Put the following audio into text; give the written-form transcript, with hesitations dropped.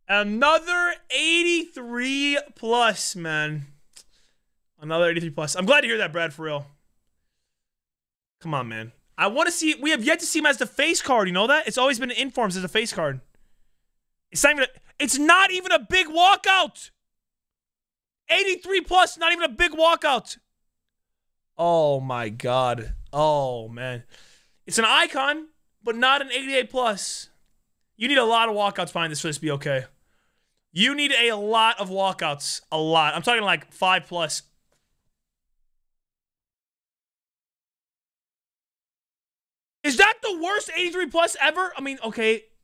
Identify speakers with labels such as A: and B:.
A: Another 83 plus, man. Another 83 plus. I'm glad to hear that, Brad, for real. Come on, man. I want to see... We have yet to see him as the face card. You know that? It's always been in informs as a face card. It's not even a big walkout. 83 plus, not even a big walkout. Oh, my God. Oh, man. It's an icon, but not an 88 plus. You need a lot of walkouts behind this for this to be okay. You need a lot of walkouts. A lot. I'm talking like 5 plus. Is that the worst 83 plus ever? I mean, okay.